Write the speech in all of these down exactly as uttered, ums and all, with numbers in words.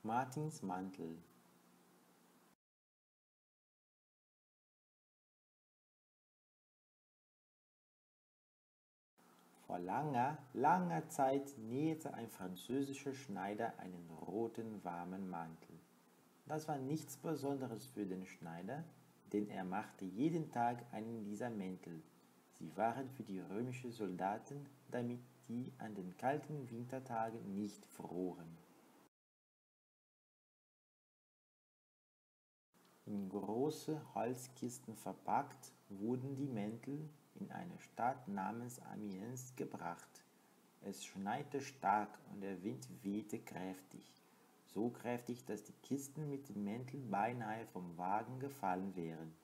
Martins Mantel. Vor langer, langer Zeit nähte ein französischer Schneider einen roten, warmen Mantel. Das war nichts Besonderes für den Schneider, denn er machte jeden Tag einen dieser Mäntel. Sie waren für die römischen Soldaten, damit die an den kalten Wintertagen nicht froren. In große Holzkisten verpackt wurden die Mäntel in eine Stadt namens Amiens gebracht. Es schneite stark und der Wind wehte kräftig, so kräftig, dass die Kisten mit den Mänteln beinahe vom Wagen gefallen wären.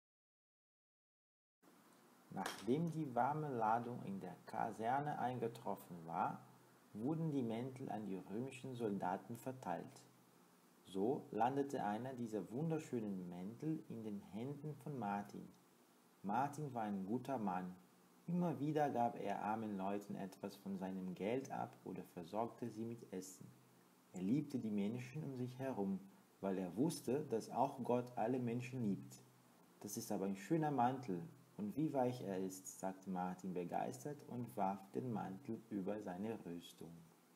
Nachdem die warme Ladung in der Kaserne eingetroffen war, wurden die Mäntel an die römischen Soldaten verteilt. So landete einer dieser wunderschönen Mäntel in den Händen von Martin. Martin war ein guter Mann. Immer wieder gab er armen Leuten etwas von seinem Geld ab oder versorgte sie mit Essen. Er liebte die Menschen um sich herum, weil er wusste, dass auch Gott alle Menschen liebt. Das ist aber ein schöner Mantel, und wie weich er ist, sagte Martin begeistert und warf den Mantel über seine Rüstung.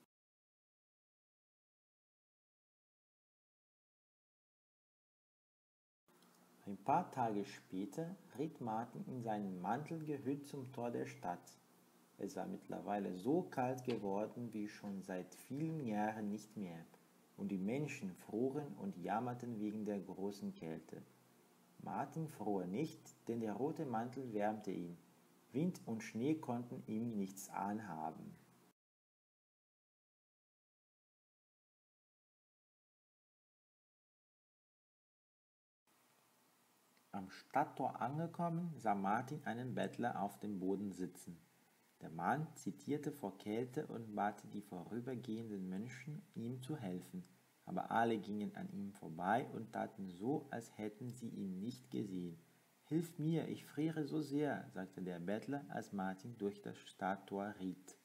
Ein paar Tage später ritt Martin in seinem Mantel gehüllt zum Tor der Stadt. Es war mittlerweile so kalt geworden wie schon seit vielen Jahren nicht mehr, und die Menschen froren und jammerten wegen der großen Kälte. Martin fror nicht, denn der rote Mantel wärmte ihn. Wind und Schnee konnten ihm nichts anhaben. Am Stadttor angekommen, sah Martin einen Bettler auf dem Boden sitzen. Der Mann zitierte vor Kälte und bat die vorübergehenden Menschen, ihm zu helfen, aber alle gingen an ihm vorbei und taten so, als hätten sie ihn nicht gesehen. »Hilf mir, ich friere so sehr«, sagte der Bettler, als Martin durch das Stadttor ritt.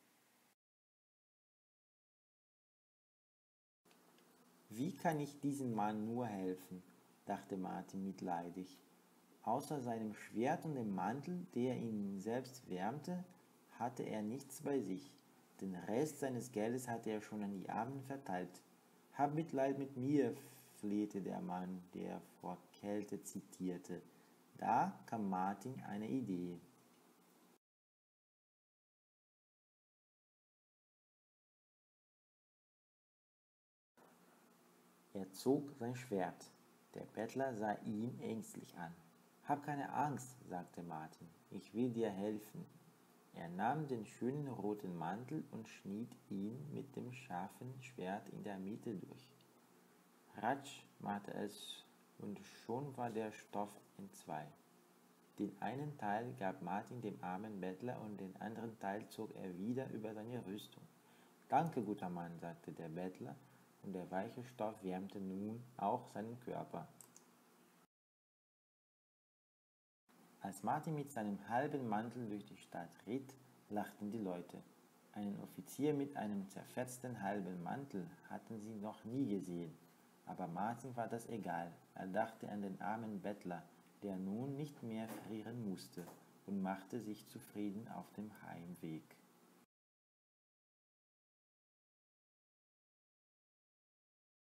»Wie kann ich diesem Mann nur helfen?«, dachte Martin mitleidig. Außer seinem Schwert und dem Mantel, der ihn selbst wärmte, hatte er nichts bei sich. Den Rest seines Geldes hatte er schon an die Armen verteilt. »Hab Mitleid mit mir«, flehte der Mann, der vor Kälte zitierte. Da kam Martin eine Idee. Er zog sein Schwert. Der Bettler sah ihn ängstlich an. »Hab keine Angst«, sagte Martin, »ich will dir helfen.« Er nahm den schönen roten Mantel und schnitt ihn mit dem scharfen Schwert in der Mitte durch. Ratsch machte es, und schon war der Stoff entzwei. Den einen Teil gab Martin dem armen Bettler und den anderen Teil zog er wieder über seine Rüstung. »Danke, guter Mann«, sagte der Bettler, und der weiche Stoff wärmte nun auch seinen Körper. Als Martin mit seinem halben Mantel durch die Stadt ritt, lachten die Leute. Einen Offizier mit einem zerfetzten halben Mantel hatten sie noch nie gesehen. Aber Martin war das egal. Er dachte an den armen Bettler, der nun nicht mehr frieren musste, und machte sich zufrieden auf dem Heimweg.